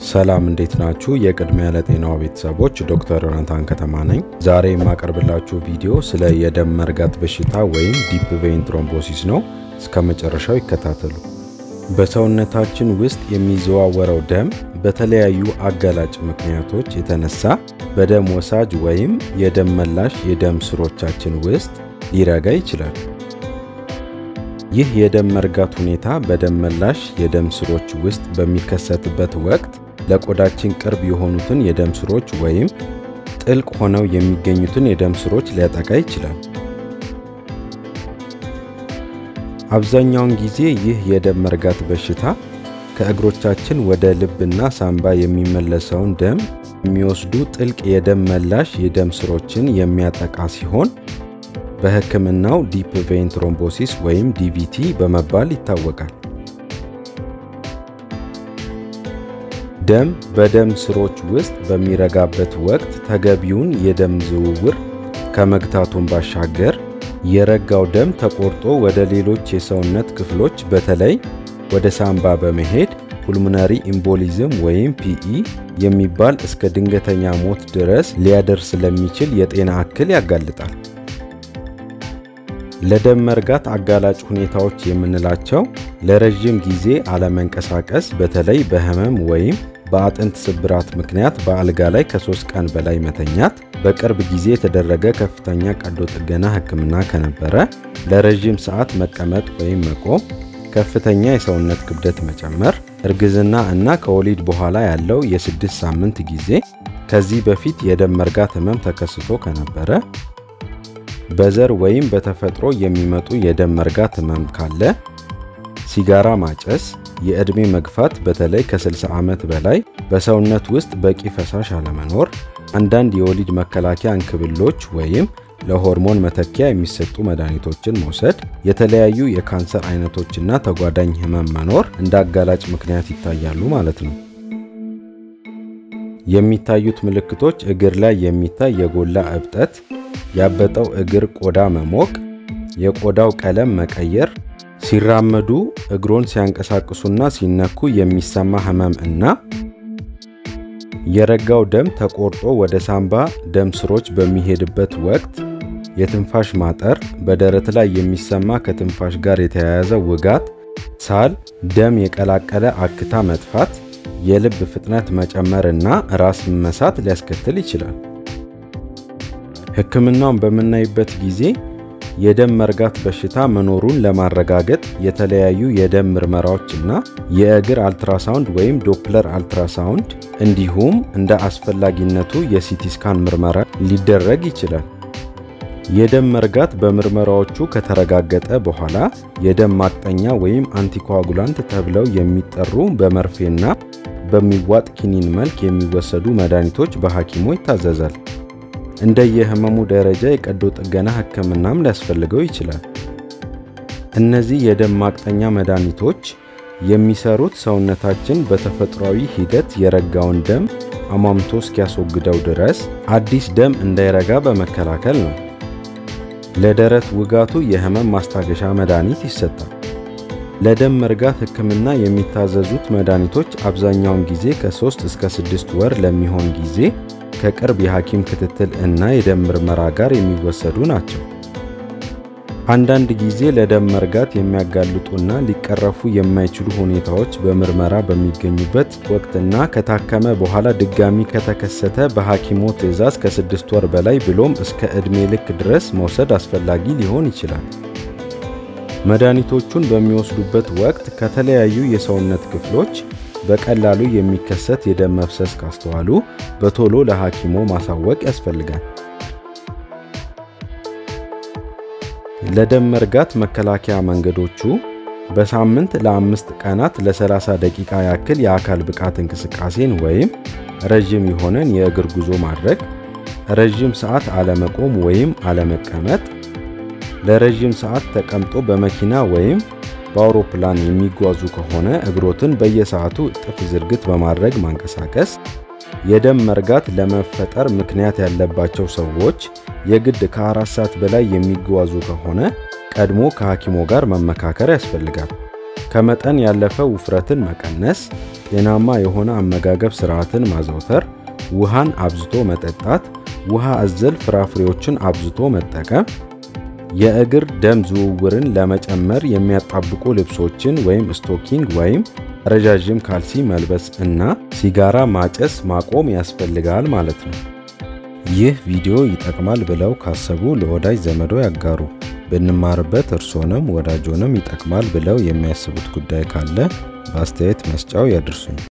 ሰላም እንዴት ናችሁ? የቅድሚያ ለጤናው ቤተሰቦች ዶክተር ዮናታን ከተማ ነኝ። ዛሬ የማቀርብላችሁ ቪዲዮ ስለ የደም መርጋት በሽታ ወይም ዲፕ ቬን ትሮምቦሲስ ነው። እስከመጨረሻው ይከታተሉ። በሰውነታችን ውስጥ የሚዘዋወረው ደም በተለያዩ አጋላጭ ምክንያቶች የተነሳ በደም ወሳጅ ወይም የደም መላሽ የደም ስሮቻችን ውስጥ ሊረጋ ይችላል። ይህ የደም መርጋት ሁኔታ በደም መላሽ የደም ስሮች ውስጥ በሚከሰትበት ወቅት ለቆዳችን ቅርብ የሆኑትን የደም ስሮች ወይም ጥልቅ ሆነው የሚገኙትን የደም ስሮች ሊያጠቃ ይችላል። አብዛኛውን ጊዜ ይህ የደም መርጋት በሽታ ከእግሮቻችን ወደ ልብና ሳንባ የሚመለሰውን ደም የሚወስዱ ጥልቅ የደም መላሽ የደም ስሮችን የሚያጠቃ ሲሆን በሕክምናው ዲፕ ቬን ትሮምቦሲስ ወይም ዲቪቲ በመባል ይታወቃል። ደም በደም ስሮች ውስጥ በሚረጋበት ወቅት ተገቢውን የደም ዝውውር ከመግታቱን ባሻገር የረጋው ደም ተቆርጦ ወደ ሌሎች የሰውነት ክፍሎች በተለይ ወደ ሳንባ በመሄድ ፑልሞናሪ ኢምቦሊዝም ወይም ፒኢ የሚባል እስከ ድንገተኛ ሞት ድረስ ሊያደርስ ለሚችል የጤና እክል ያጋልጣል። ለደም መርጋት አጋላጭ ሁኔታዎች የምንላቸው ለረጅም ጊዜ አለመንቀሳቀስ፣ በተለይ በህመም ወይም በአጥንት ስብራት ምክንያት በአልጋ ላይ ከ3 ቀን በላይ መተኛት፣ በቅርብ ጊዜ የተደረገ ከፍተኛ ቀዶ ጥገና ህክምና ከነበረ፣ ለረጅም ሰዓት መቀመጥ ወይም መቆም፣ ከፍተኛ የሰውነት ክብደት መጨመር፣ እርግዝና እና ከወሊድ በኋላ ያለው የ6 ሳምንት ጊዜ፣ ከዚህ በፊት የደም መርጋት ህመም ተከስቶ ከነበረ፣ በዘር ወይም በተፈጥሮ የሚመጡ የደም መርጋት ህመም ካለ፣ ሲጋራ ማጨስ፣ የእድሜ መግፋት በተለይ ከ60 ዓመት በላይ፣ በሰውነት ውስጥ በቂ ፈሳሽ አለመኖር፣ አንዳንድ የወሊድ መከላከያ እንክብሎች ወይም ለሆርሞን መተኪያ የሚሰጡ መድኃኒቶችን መውሰድ፣ የተለያዩ የካንሰር አይነቶችና ተጓዳኝ ህመም መኖር እንደ አጋላጭ ምክንያት ይታያሉ ማለት ነው። የሚታዩት ምልክቶች እግር ላይ የሚታይ የጎላ እብጠት፣ ያበጠው እግር ቆዳ መሞቅ፣ የቆዳው ቀለም መቀየር፣ ሲራመዱ እግሮን ሲያንቀሳቅሱና ሲነኩ የሚሰማ ህመም እና የረጋው ደም ተቆርጦ ወደ ሳንባ ደም ስሮች በሚሄድበት ወቅት የትንፋሽ ማጠር፣ በደረት ላይ የሚሰማ ከትንፋሽ ጋር የተያያዘ ውጋት፣ ሳል፣ ደም የቀላቀለ አክታ መጥፋት፣ የልብ ፍጥነት መጨመር እና ራስ መሳት ሊያስከትል ይችላል። ህክምናውን በምናይበት ጊዜ የደም መርጋት በሽታ መኖሩን ለማረጋገጥ የተለያዩ የደም ምርመራዎችና የእግር አልትራሳውንድ ወይም ዶፕለር አልትራሳውንድ እንዲሁም እንደ አስፈላጊነቱ የሲቲ ስካን ምርመራ ሊደረግ ይችላል። የደም መርጋት በምርመራዎቹ ከተረጋገጠ በኋላ የደም ማቅጠኛ ወይም አንቲኮአጉላንት ተብለው የሚጠሩ በመርፌና በሚዋጥ ኪኒን መልክ የሚወሰዱ መድኃኒቶች በሐኪሞች ይታዘዛል። እንደየህመሙ ደረጃ የቀዶ ጥገና ህክምናም ሊያስፈልገው ይችላል። እነዚህ የደም ማቅጠኛ መድኃኒቶች የሚሰሩት ሰውነታችን በተፈጥሯዊ ሂደት የረጋውን ደም አሟምቶ እስኪያስወግደው ድረስ አዲስ ደም እንዳይረጋ በመከላከል ነው። ለደረት ውጋቱ የህመም ማስታገሻ መድኃኒት ይሰጣል። ለደም መርጋት ህክምና የሚታዘዙት መድኃኒቶች አብዛኛውን ጊዜ ከ3 እስከ 6 ወር ለሚሆን ጊዜ ከቅርብ የሐኪም ክትትል እና የደም ምርመራ ጋር የሚወሰዱ ናቸው። አንዳንድ ጊዜ ለደም መርጋት የሚያጋልጡና ሊቀረፉ የማይችሉ ሁኔታዎች በምርመራ በሚገኙበት ወቅትና ከታከመ በኋላ ድጋሚ ከተከሰተ በሐኪሞ ትዕዛዝ ከ6 ወር በላይ ብሎም እስከ ዕድሜ ልክ ድረስ መውሰድ አስፈላጊ ሊሆን ይችላል። መድኃኒቶቹን በሚወስዱበት ወቅት ከተለያዩ የሰውነት ክፍሎች በቀላሉ የሚከሰት የደም መፍሰስ ካስተዋሉ በቶሎ ለሐኪሞ ማሳወቅ ያስፈልጋል። ለደም መርጋት መከላከያ መንገዶቹ በሳምንት ለ5 ቀናት ለ30 ደቂቃ ያክል የአካል ብቃት እንቅስቃሴን ወይም ረጅም የሆነን የእግር ጉዞ ማድረግ፣ ረጅም ሰዓት አለመቆም ወይም አለመቀመጥ፣ ለረጅም ሰዓት ተቀምጦ በመኪና ወይም በአውሮፕላን የሚጓዙ ከሆነ እግሮትን በየሰዓቱ እጥፍ ዝርግት በማድረግ ማንቀሳቀስ፣ የደም መርጋት ለመፈጠር ምክንያት ያለባቸው ሰዎች የግድ ከ4 ሰዓት በላይ የሚጓዙ ከሆነ ቀድሞ ከሐኪሞ ጋር መመካከር ያስፈልጋል። ከመጠን ያለፈ ውፍረትን መቀነስ፣ ጤናማ የሆነ አመጋገብ ስርዓትን ማዘውተር፣ ውሃን አብዝቶ መጠጣት፣ ውሃ አዘል ፍራፍሬዎችን አብዝቶ መጠቀም፣ የእግር ደም ዝውውርን ለመጨመር የሚያጣብቁ ልብሶችን ወይም ስቶኪንግ ወይም ረጃጅም ካልሲ መልበስ እና ሲጋራ ማጨስ ማቆም ያስፈልጋል ማለት ነው። ይህ ቪዲዮ ይጠቅማል ብለው ካሰቡ ለወዳጅ ዘመዶ ያጋሩ። ብንማርበት እርሶንም ወዳጆንም ይጠቅማል ብለው የሚያስቡት ጉዳይ ካለ በአስተያየት መስጫው ያድርሱን።